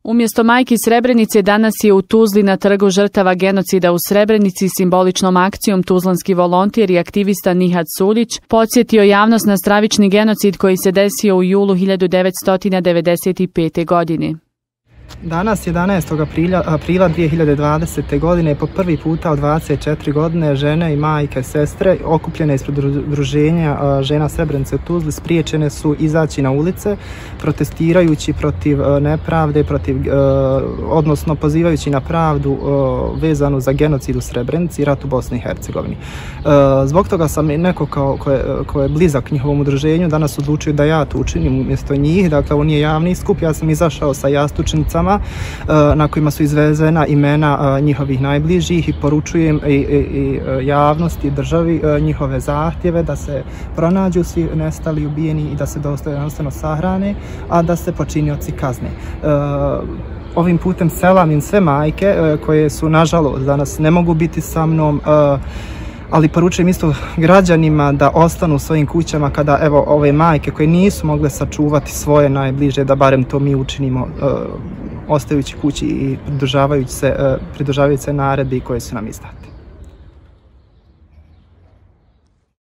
Umjesto majki Srebrenice danas je u Tuzli na trgu žrtava genocida u Srebrenici simboličnom akcijom tuzlanski volonter i aktivista Nihat Suljić podsjetio javnost na stravični genocid koji se desio u julu 1995. godine. Danas, 11. aprila 2020. godine, po prvi puta od 24 godine, žene i majke, sestre, okupljene ispred udruženja žena Srebrenice u Tuzli, spriječene su izaći na ulice, protestirajući protiv nepravde, odnosno pozivajući na pravdu vezanu za genocid u Srebrenici i rat u Bosni i Hercegovini. Zbog toga sam neko ko je blizak njihovom udruženju danas odlučio da ja to učinim umjesto njih. Dakle, ovo nije javni skup, ja sam izašao sa jastučnicama na kojima su izvezena imena njihovih najbližih i poručujem i javnosti i državi njihove zahtjeve da se pronađu svi nestali, ubijeni i da se dostojanstveno sahrane, a da se počinioci kazne. Ovim putem selam sve majke koje su, nažalost, danas ne mogu biti sa mnom, ali poručujem isto građanima da ostanu u svojim kućama kada, evo, ove majke koje nisu mogle sačuvati svoje najbliže, da barem to mi učinimo ostajući kući i pridržavajući se naredbi koje su nam izdate.